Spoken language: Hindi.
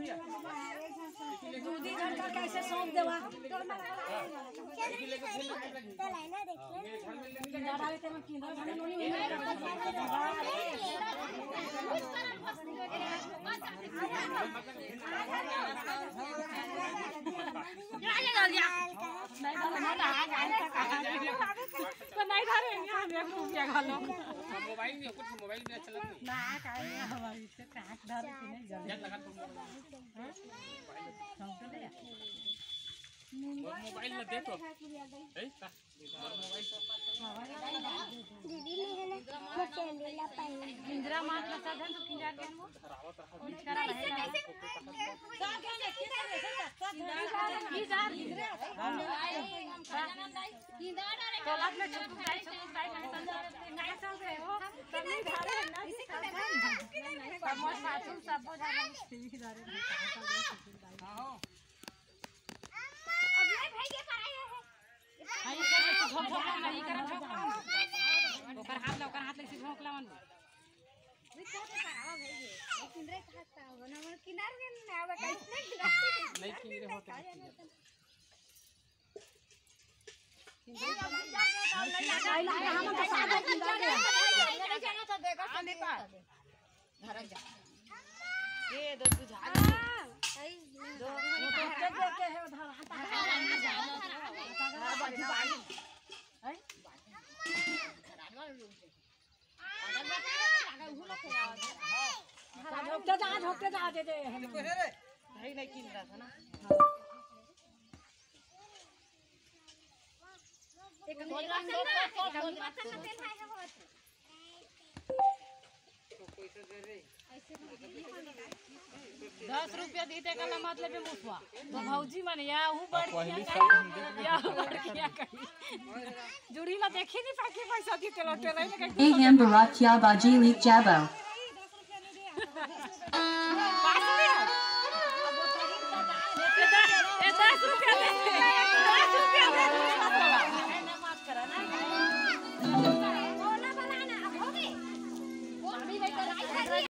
दूधी जन का कैसे सौंप देवा डाले ते में किंदा खाने नोनी में नहीं धरेंगे हम 1 रुपया खा लो मोबाइल में कुछ मोबाइल में चला ना काहे हमारी से काट धर के नहीं जल लगा मोबाइल में देखो दीदी ने है ना मैं कैमरा पाई इंदिरा मां का साधन तो किंजा के वो करा है तलाक में छुप जाए नहीं चल रहे हो तब नहीं धारे नहीं समझ मासूम सब बोझा ठीक जा रहे हां अब ले भाई के कराए है हां ये कर झोंकला नहीं कर झोंकला ओकर हाथ ले से झोंकला मन वे क्या करावा भाई लेकिन रे खाता हो ना मन किनार में ना आवे कैसे नहीं किनारे होते हम तो सादा किंदा दे नहीं जाना तो देगा आने का घर जा ये दो बुझा दो देख के है उधर झोंकते जा दे दे नहीं किन रहा था ना एक ₹10 दीते का मतलब है मुसवा तो भौजी मन या हूं बढ़िया कही जुड़ी ला देखी नहीं पाके पैसा दीते लोटे नहीं Eham Bharat Baji Leak Jabo